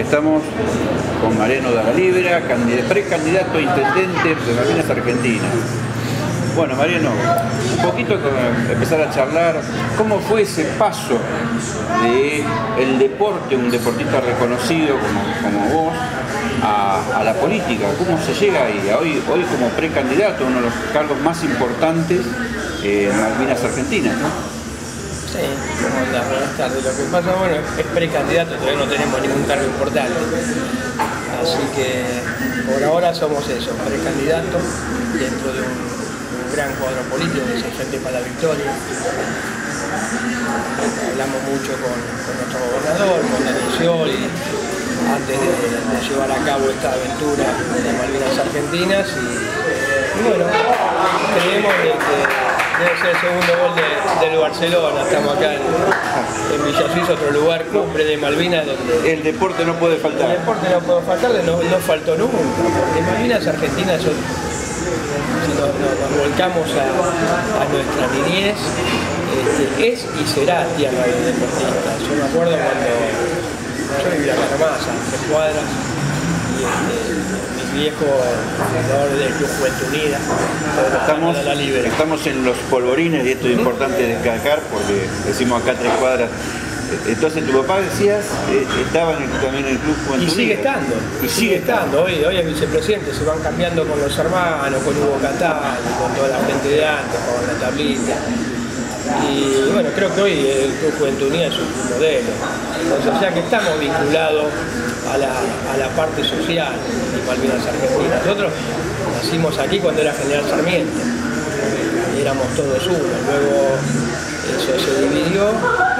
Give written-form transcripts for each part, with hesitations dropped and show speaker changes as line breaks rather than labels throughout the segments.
Estamos con Mariano Dalla Libera, precandidato a intendente de Malvinas Argentinas. Bueno, Mariano, un poquito empezar a charlar cómo fue ese paso del deporte, un deportista reconocido como vos, a la política. ¿Cómo se llega ahí? Hoy como precandidato, uno de los cargos más importantes en Malvinas Argentinas, ¿no?
Sí, ¿cómo andás? Buenas tardes. Lo que pasa, bueno, es precandidato, todavía no tenemos ningún cargo importante. Así que por ahora somos eso, precandidatos dentro de un gran cuadro político que es el Frente para la Victoria. Hablamos mucho con nuestro gobernador, con Daniel Scioli, antes de llevar a cabo esta aventura de Malvinas Argentinas y bueno, creemos de que debe ser el segundo gol del Barcelona. Estamos acá en Villa Suiza, otro lugar cumbre de Malvinas donde
el deporte no puede faltar.
El deporte no puede faltar, no faltó nunca, porque Malvinas Argentinas si nos volcamos a nuestra niñez, es y será tierra de deportistas. Yo me acuerdo cuando yo vivía acá nomás, a 3 cuadras, y mi viejo fundador del Club Juventud Unida,
estamos en los polvorines y esto es importante destacar porque decimos acá 3 cuadras. Entonces tu papá, decías, estaba también en el Club Juventud Unida.
Y sigue estando. Hoy es vicepresidente, se van cambiando con los hermanos, con Hugo Catal, con toda la gente de antes, con la tablita. Y bueno, creo que hoy el Club Juventud Unida es un modelo. Entonces, o sea que estamos vinculados a la parte social de Malvinas Argentinas. Nosotros nacimos aquí cuando era General Sarmiento, y éramos todos uno. Luego eso se dividió.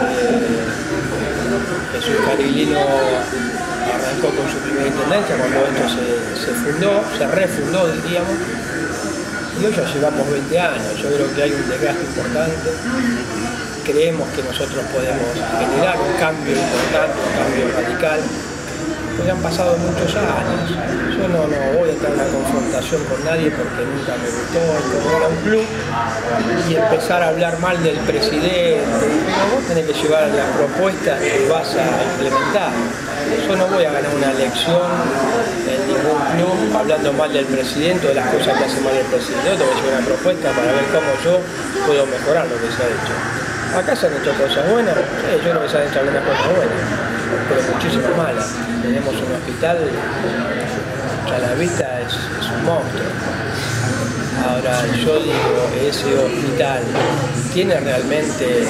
Jesús Cariglino arrancó con su primera intendencia cuando esto se refundó, diríamos. Y hoy ya llevamos 20 años, yo creo que hay un desgaste importante, creemos que nosotros podemos generar un cambio importante, un cambio radical, porque han pasado muchos años. Yo no voy a entrar en una confrontación con nadie porque nunca me gustó como era un club y empezar a hablar mal del presidente, pero vos tenés que llevar las propuestas que vas a implementar. Yo no voy a ganar una elección en ningún club hablando mal del presidente o de las cosas que hace mal el presidente. Yo tengo que llevar una propuesta para ver cómo yo puedo mejorar lo que se ha hecho. Acá se han hecho cosas buenas, yo creo que se han hecho algunas cosas buenas, pero muchísimas malas. Tenemos un hospital que a la vista es un monstruo. Ahora yo digo, ese hospital tiene realmente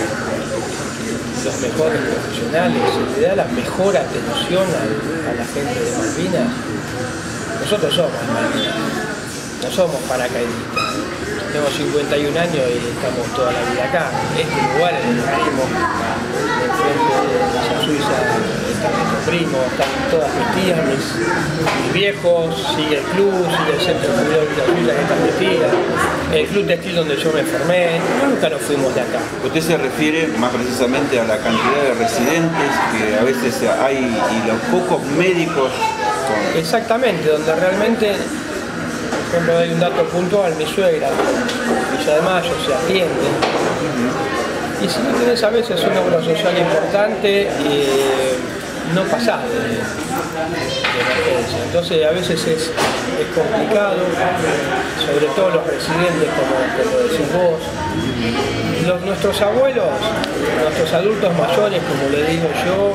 los mejores profesionales, se le da la mejor atención a la gente de Malvinas. Nosotros somos Malvinas, no somos paracaidistas. Tengo 51 años y estamos toda la vida acá. Este lugar en el que vivimos, enfrente de Villa Suiza, están mis primos, están todas mis tías, mis viejos, sigue el club, sigue el centro de Villa Suiza que están mis tías, el club textil donde yo me formé. Nunca nos fuimos de acá.
Usted se refiere más precisamente a la cantidad de residentes que a veces hay y los pocos médicos.
Exactamente, donde realmente, por ejemplo, hay un dato puntual, mi suegra, Villa de Mayo, se atiende. Y si no tenés a veces una obra social importante, no pasás de emergencia. Entonces a veces es complicado, sobre todo los residentes, como decís vos. Nuestros abuelos, nuestros adultos mayores, como le digo yo,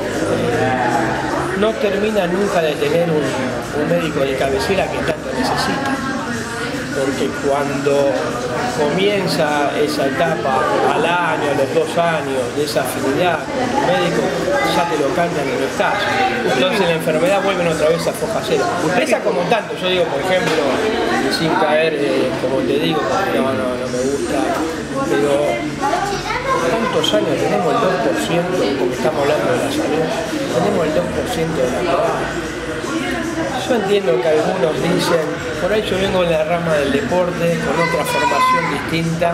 no terminan nunca de tener un médico de cabecera que tanto necesita. Porque cuando comienza esa etapa al año, a los 2 años, de esa afinidad con tu médico, ya te lo cambian y no estás. Entonces la enfermedad vuelve otra vez a foja cero. Esa como tanto, yo digo, por ejemplo, sin caer, como te digo, porque no me gusta, pero ¿cuántos años tenemos el 2%, porque estamos hablando de la salud, tenemos el 2% de la pobreza? Yo entiendo que algunos dicen, por ahí yo vengo en la rama del deporte, con otra formación distinta,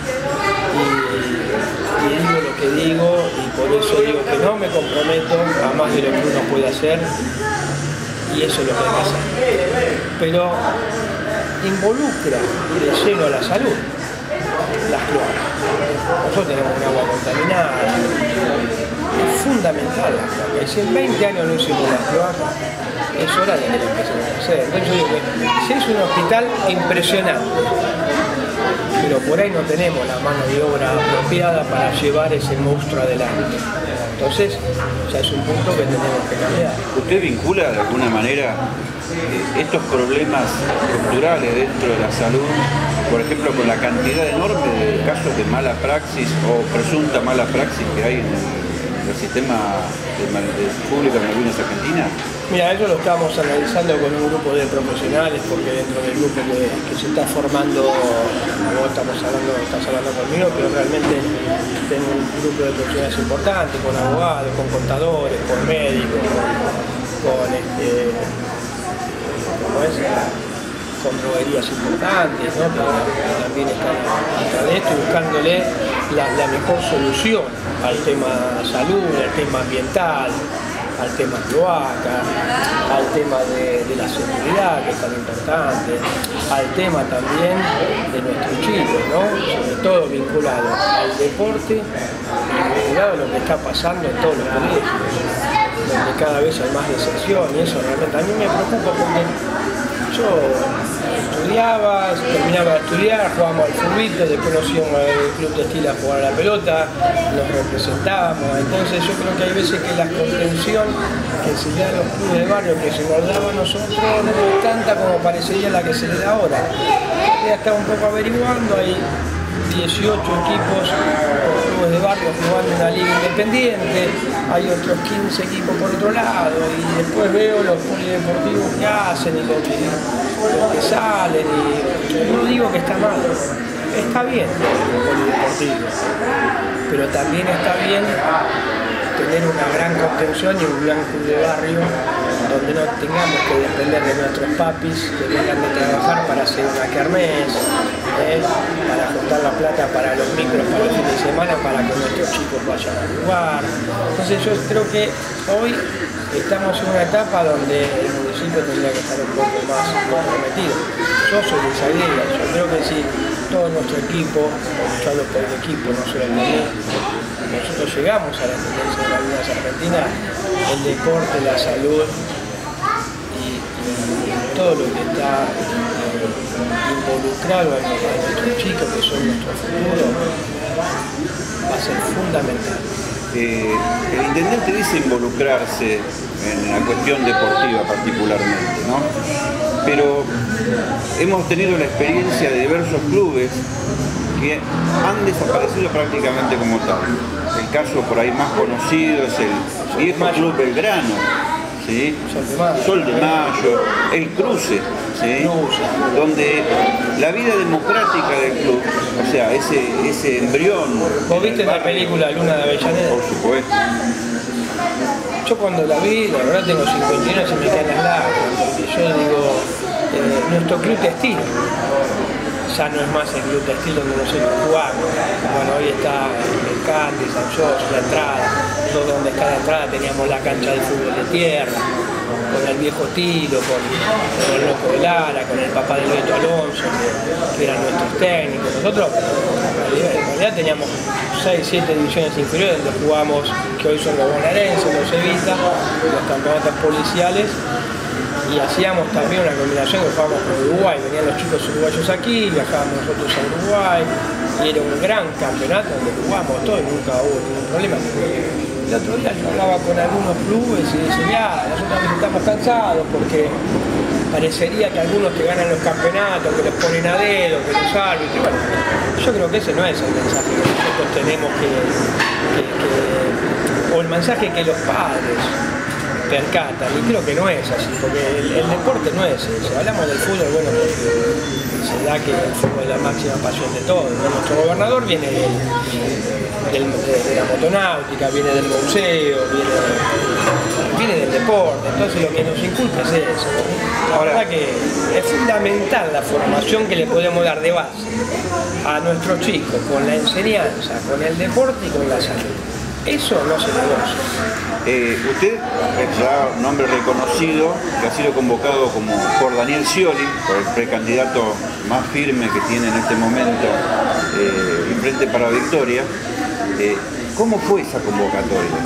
y digo lo que digo, y por eso digo que no me comprometo a más de lo que uno puede hacer, y eso es lo que hay que hacer. Pero involucra de lleno a la salud, las cloacas. Nosotros tenemos un agua contaminada, es fundamental la cloaca. Y si en 20 años no hicimos la cloaca, es hora de que lo empecemos a hacer. Entonces yo digo que si es un hospital impresionante, pero por ahí no tenemos la mano de obra apropiada para llevar ese monstruo adelante. Entonces, ya es un punto que tenemos que cambiar.
¿Usted vincula de alguna manera estos problemas estructurales dentro de la salud, por ejemplo, con la cantidad enorme de casos de mala praxis o presunta mala praxis que hay en el sistema público de Malvinas Argentina?
Mira, eso lo estamos analizando con un grupo de profesionales, porque dentro del grupo que se está formando, no estás hablando conmigo, pero realmente tengo un grupo de profesionales importantes, con abogados, con contadores, con médicos, con droguerías importantes, ¿no? Pero también están atrás de esto, buscándole la mejor solución al tema salud, al tema ambiental, al tema cloaca, al tema de la seguridad, que es tan importante, al tema también de nuestros chicos, ¿no? Sobre todo vinculado al deporte y vinculado a lo que está pasando en todos los colegios, donde cada vez hay más deserción, y eso realmente a mí me preocupa, porque yo estudiaba, terminaba de estudiar, jugábamos al fútbol, después nos íbamos al club textil a jugar a la pelota, nos representábamos. Entonces yo creo que hay veces que la contención que se le da a los clubes de barrio, que se nos daba a nosotros, no es tanta como parecería la que se le da ahora. Ya estaba un poco averiguando, hay 18 equipos por clubes de barrio jugando en la liga independiente, hay otros 15 equipos por otro lado, y después veo los polideportivos que hacen y los que salen, y no digo que está mal, está bien los polideportivos, pero también está bien tener una gran contención y un gran club de barrio donde no tengamos que depender de nuestros papis que vengan de trabajar para hacer una kermés, para juntar la plata para los micros para el fin de semana, para que nuestros chicos vayan a jugar. Entonces yo creo que hoy estamos en una etapa donde el municipio tendría que estar un poco más comprometido. Yo soy de esa idea, yo creo que si todo nuestro equipo, yo hablo por el equipo, no solo el mío, nosotros llegamos a la tendencia de Malvinas Argentina, el deporte, la salud y todo lo que está involucrado a nuestros chicos, que son nuestro futuro, va a ser fundamental.
El intendente dice involucrarse en la cuestión deportiva particularmente, ¿no? Pero hemos tenido la experiencia de diversos clubes que han desaparecido prácticamente como tal. El caso por ahí más conocido es el viejo Club Belgrano, ¿sí? Sol de Mayo, el Cruce, ¿sí? Donde la vida democrática del club, o sea, ese embrión...
¿Vos viste la película Luna de Avellaneda?
Por supuesto.
Yo cuando la vi, la verdad tengo 51 y se me caen las lágrimas, porque yo digo, nuestro club textil ya no es más el club textil donde nosotros jugamos. Bueno, hoy está el Cante, San Jorge, la entrada, donde está la entrada teníamos la cancha de fútbol de tierra, con el viejo Tilo, con el loco de Lara, con el papá del Beto Alonso, que eran nuestros técnicos. Nosotros en realidad teníamos 6, 7 divisiones inferiores donde jugamos, que hoy son los bonaerenses, los Evita, los campeonatos policiales, y hacíamos también una combinación que jugábamos con Uruguay, venían los chicos uruguayos aquí, viajábamos nosotros a Uruguay, y era un gran campeonato donde jugábamos todo y nunca hubo ningún problema. El otro día yo hablaba con algunos clubes y decían, ya, nosotros estamos cansados porque parecería que algunos que ganan los campeonatos, que los ponen a dedo, que los árbitros. Bueno, yo creo que ese no es el mensaje que nosotros tenemos o el mensaje que los padres percatan, y creo que no es así, porque el deporte no es eso. Hablamos del fútbol, bueno, porque se da que el fútbol es la máxima pasión de todos, ¿no? Nuestro gobernador viene de la motonáutica, viene del museo, viene del deporte, entonces lo que nos inculca es eso. La verdad que es fundamental la formación que le podemos dar de base a nuestros chicos, con la enseñanza, con el deporte y con la salud. Eso no se negocia.
Usted es ya un hombre reconocido que ha sido convocado por Daniel Scioli, por el precandidato más firme que tiene en este momento el Frente para la Victoria. ¿Cómo fue esa convocatoria?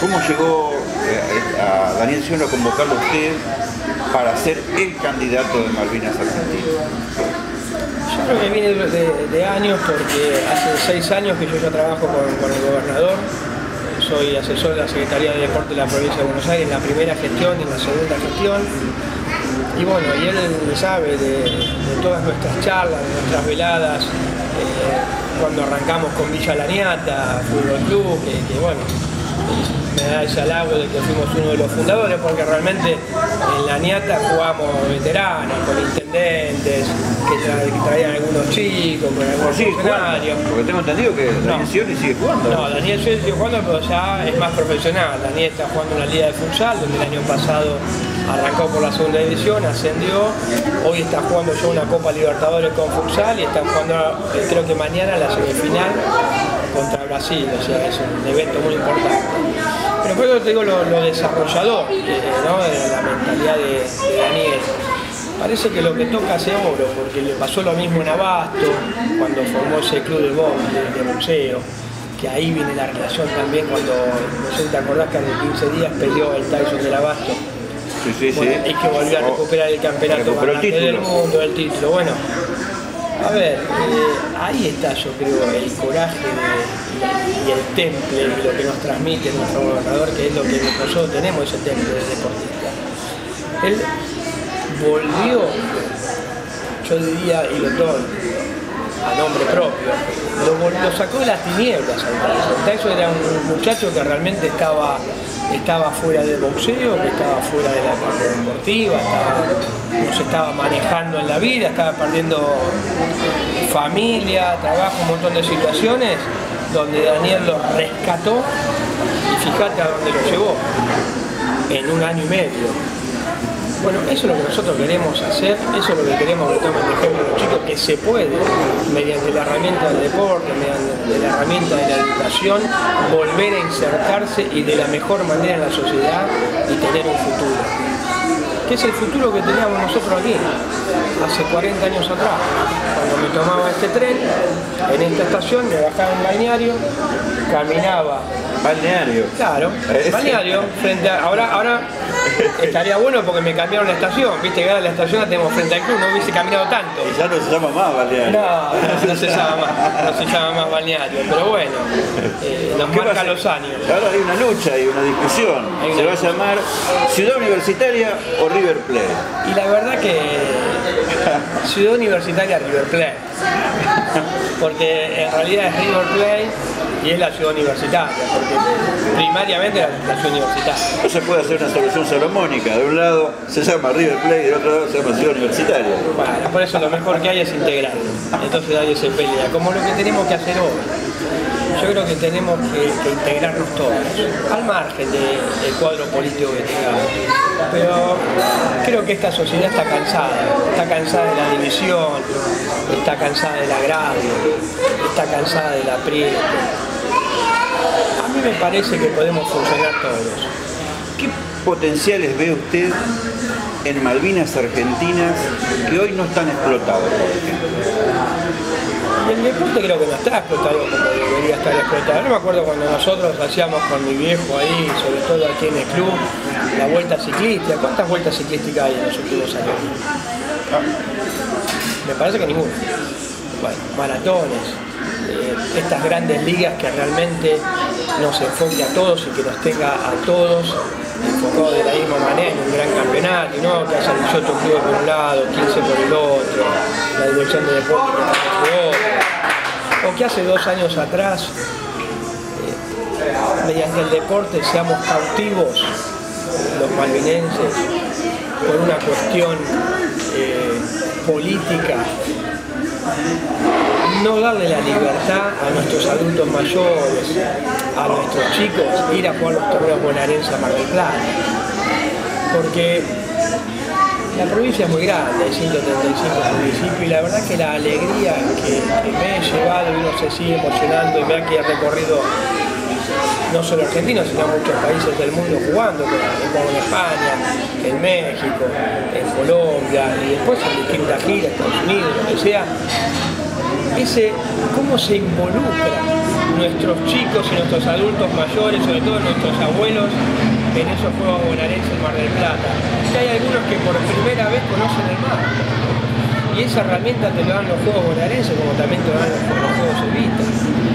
¿Cómo llegó a Daniel Scioli a convocarlo a usted para ser el candidato de Malvinas Argentinas?
Yo creo que viene de años, porque hace 6 años que yo ya trabajo con el gobernador. Soy asesor de la Secretaría de Deporte de la Provincia de Buenos Aires en la primera gestión y en la segunda gestión. Y bueno, y él sabe de todas nuestras charlas, de nuestras veladas, cuando arrancamos con Villa Laniata, Fútbol Club, que bueno, me da ese halago de que fuimos uno de los fundadores, porque realmente en Laniata jugamos veteranos, con intendentes, que traían algunos chicos, con algunos funcionarios.
Porque tengo entendido que Daniel Scioli sigue jugando.
No, Daniel Scioli sigue jugando, pero ya es más profesional. Daniel está jugando en la Liga de Futsal, donde el año pasado arrancó por la segunda división, ascendió. Hoy está jugando ya una Copa Libertadores con Futsal y está jugando, creo que mañana, la semifinal contra Brasil, o sea, es un evento muy importante. Pero por eso te digo lo desarrollador, ¿no? De la mentalidad de Daniel. Parece que lo que toca hace oro, porque le pasó lo mismo en Abasto, cuando formó ese club de boxeo, que ahí viene la relación también, cuando, no sé si te acordás que hace 15 días peleó el Tyson del Abasto.
Sí,
bueno, y que volvió a recuperar el campeonato del mundo, el título. Bueno, a ver, ahí está, yo creo, el coraje y el temple, y lo que nos transmite nuestro gobernador, que es lo que nosotros tenemos, ese temple del deportista. Él volvió, yo diría, y lo tomo a nombre propio, lo sacó de las tinieblas al Tyson. Tyson era un muchacho que realmente estaba fuera del boxeo, que estaba fuera de la parte deportiva, no se estaba manejando en la vida, estaba perdiendo familia, trabajo, un montón de situaciones, donde Daniel lo rescató y fíjate a dónde lo llevó, en 1 año y medio. Bueno, eso es lo que nosotros queremos hacer, eso es lo que queremos que tomen de ejemplo los chicos, que se puede, mediante la herramienta del deporte, mediante la herramienta de la educación, volver a insertarse y de la mejor manera en la sociedad y tener un futuro. Que es el futuro que teníamos nosotros aquí, hace 40 años atrás, cuando me tomaba este tren, en esta estación, me bajaba en balneario, caminaba.
Balneario.
Claro, balneario, frente a, ahora estaría bueno porque me cambiaron la estación, viste que ahora la estación la tenemos frente al club, no hubiese caminado tanto.
Y ya no se llama más balneario.
No se llama más balneario, pero bueno, nos marca los años.
Ahora hay una lucha y una discusión, se va a llamar Ciudad Universitaria o River Plate.
Y la verdad que Ciudad Universitaria River Plate, porque en realidad es River Plate y es la ciudad universitaria, porque primariamente la ciudad universitaria.
No se puede hacer una solución salomónica, de un lado se llama River Plate y del otro lado se llama ciudad universitaria.
Bueno, por eso lo mejor que hay es integrar, entonces nadie se pelea, como lo que tenemos que hacer hoy. Yo creo que tenemos que integrarnos todos, al margen del cuadro político que tengamos. Pero creo que esta sociedad está cansada de la división, está cansada del agravio, está cansada del aprieto. A mí me parece que podemos funcionar todos.
¿Qué potenciales ve usted en Malvinas Argentinas que hoy no están explotados, por ejemplo?
El deporte creo que no está explotado como debería estar explotado. No me acuerdo cuando nosotros hacíamos con mi viejo ahí, sobre todo aquí en el club, la vuelta ciclística. ¿Cuántas vueltas ciclísticas hay en los últimos años? Me parece que ninguna. Bueno, maratones, estas grandes ligas que realmente nos enfoque a todos y que nos tenga a todos enfocados de la misma manera en un gran campeonato, y no que haya 18 clubes por un lado, 15 por el otro, la dirección de deporte que está por otro, o que hace 2 años atrás, mediante el deporte, seamos cautivos los malvinenses por una cuestión política, no darle la libertad a nuestros adultos mayores, a nuestros chicos, ir a jugar los torneos bonaerenses a Mar del Plata. Porque la provincia es muy grande, hay 135 municipios, y la verdad que la alegría que me he llevado y uno se sigue emocionando y vea que he recorrido no solo Argentina, sino muchos países del mundo jugando, como en España, en México, en Colombia, y después en distintas giras, Estados Unidos, lo que sea. cómo se involucran nuestros chicos y nuestros adultos mayores, sobre todo nuestros abuelos, en esos juegos bonaerenses en Mar del Plata. Que hay algunos que por primera vez conocen el mar. Y esa herramienta te lo dan los juegos bonaerenses, como también te lo dan los juegos Evita.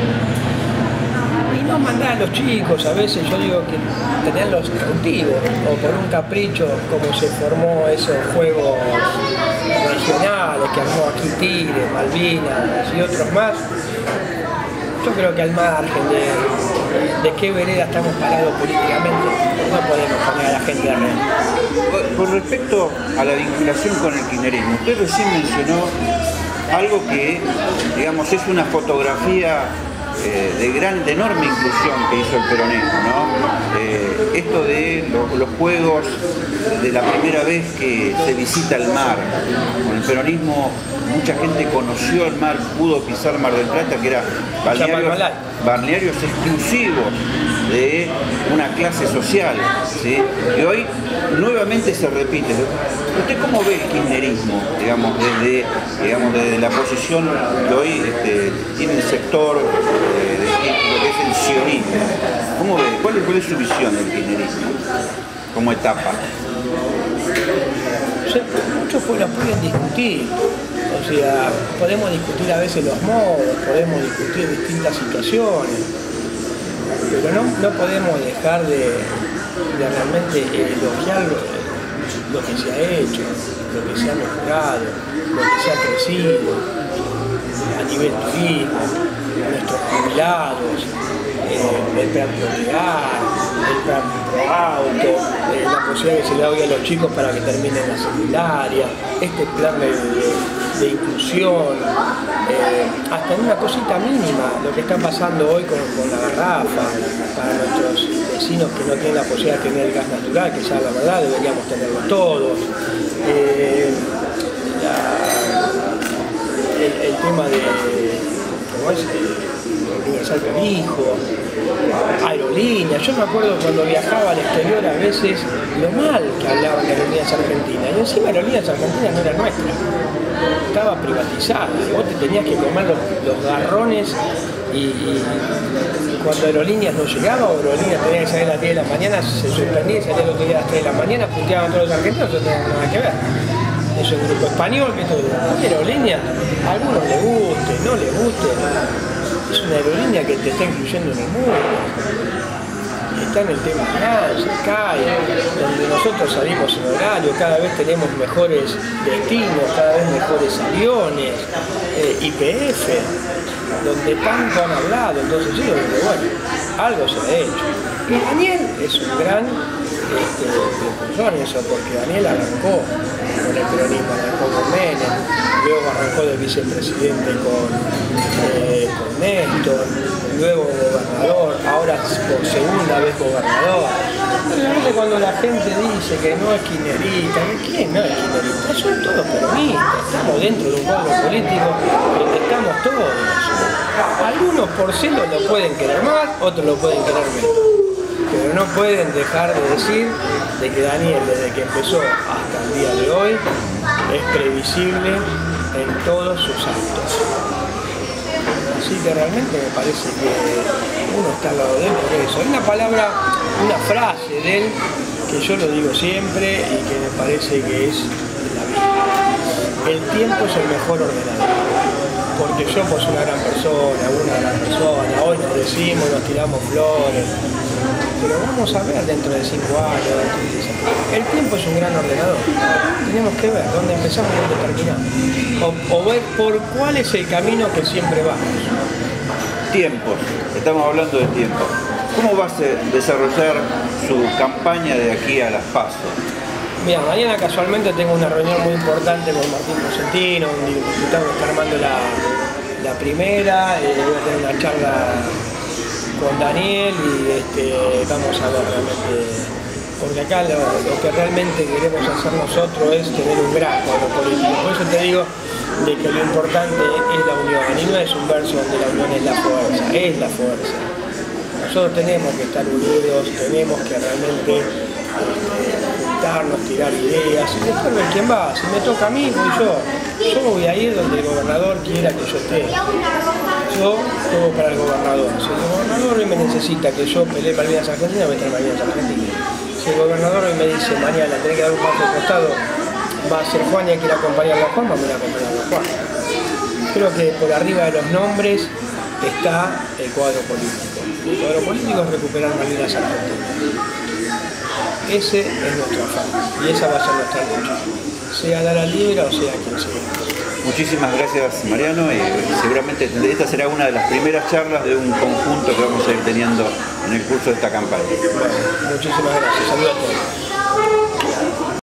Y no mandar a los chicos, a veces yo digo que tenerlos cautivos, o por un capricho, como se formó esos juegos regionales que armó aquí Tigre, Malvinas y otros más. Yo creo que al margen de qué vereda estamos parados políticamente, no podemos poner a la gente de red.
Con respecto a la vinculación con el kirchnerismo, usted recién mencionó algo que, digamos, es una fotografía de enorme inclusión que hizo el peronismo, ¿no? Esto de los juegos de la primera vez que se visita el mar. Con el peronismo mucha gente conoció el mar, pudo pisar Mar del Plata, que era balnearios exclusivos de una clase social, ¿sí? Y hoy nuevamente se repite. ¿Usted cómo ve el kirchnerismo, digamos, desde la posición que hoy tiene el sector de lo que es el sionismo? ¿Cómo ve? ¿Cuál es su visión del kirchnerismo como etapa?
Muchos pues la pueden discutir, o sea, podemos discutir a veces los modos, podemos discutir distintas situaciones, pero no podemos dejar de realmente elogiar lo que se ha hecho, lo que se ha mejorado, lo que se ha crecido a nivel turismo, nuestros jubilados, el plan nuclear, el plan auto, la posibilidad que se le da hoy a los chicos para que terminen la secundaria, este plan de inclusión, hasta en una cosita mínima, lo que está pasando hoy con la garrafa, para nuestros vecinos que no tienen la posibilidad de tener el gas natural, que ya la verdad deberíamos tenerlo todos. El tema de, ¿cómo es? Universal del hijo, aerolíneas. Yo me acuerdo cuando viajaba al exterior a veces lo mal que hablaban de Aerolíneas Argentinas. Y encima Aerolíneas Argentinas no era nuestra, estaba privatizada. Y vos te tenías que comer los garrones y cuando Aerolíneas no llegaba, o Aerolíneas tenía que salir a las 10 de la mañana, se suspendía y salía el otro día a las 3 de la mañana, puteaban todos los argentinos, no tenía nada que ver. Es un grupo español que todo. Aerolíneas, a algunos les guste, no les guste. Es una aerolínea que te está incluyendo en el mundo. Está en el tema de CAI, donde nosotros salimos en horario, cada vez tenemos mejores destinos, cada vez mejores aviones, YPF, donde tanto han hablado. Entonces yo digo, bueno, algo se ha hecho. Y Daniel es un gran impulsor en eso, porque Daniel arrancó con el peronismo, arrancó con Menem, luego arrancó de vicepresidente con Néstor, luego gobernador, ahora por segunda vez gobernador. Realmente cuando la gente dice que no es kirchnerista, ¿quién no es kirchnerista? Son todos peronistas, estamos dentro de un cuadro político donde estamos todos. Algunos por celo lo pueden querer más, otros lo pueden querer menos. Pero no pueden dejar de decir de que Daniel, desde que empezó hasta el día de hoy, es previsible en todos sus actos. Así que realmente me parece que uno está al lado de él por eso. Hay una palabra, una frase de él que yo lo digo siempre y que me parece que es la vida. El tiempo es el mejor ordenador. Porque yo pues una gran persona, hoy nos decimos, nos tiramos flores, pero vamos a ver dentro de 5 años, dentro de 10 años. El tiempo es un gran ordenador, tenemos que ver dónde empezamos y dónde terminamos, o ver por cuál es el camino que siempre vamos.
Tiempos, estamos hablando de tiempo. ¿Cómo va a desarrollar su campaña de aquí a las PASO?
Mira, mañana casualmente tengo una reunión muy importante con Martín Cosentino, un diputado que está armando la primera, voy a tener una charla con Daniel y vamos a ver realmente, porque acá lo que realmente queremos hacer nosotros es tener un gran cuadro político. Por eso te digo de que lo importante es la unión, y no es un verso donde la unión es la fuerza, es la fuerza. Nosotros tenemos que estar unidos, tenemos que juntarnos, tirar ideas y después ver quién va. Si me toca a mí, voy yo. Yo voy a ir donde el gobernador quiera que yo esté. Yo juego para el gobernador. Si el gobernador hoy me necesita que yo pelee Malvinas Argentinas, voy a estar en Malvinas Argentinas. Si el gobernador hoy me dice, Mariana, tenés que dar un paso al costado, va a ser Juan y hay que ir a acompañarlo a Juan, vamos a ir a acompañarlo a Juan. Creo que por arriba de los nombres está el cuadro político. El cuadro político es recuperar Malvinas Argentinas. Ese es nuestro afán y esa va a ser nuestra lucha, sea Lara Libre o sea quien sea.
Muchísimas gracias, Mariano, y seguramente esta será una de las primeras charlas de un conjunto que vamos a ir teniendo en el curso de esta campaña.
Bueno, muchísimas gracias, saludos a todos.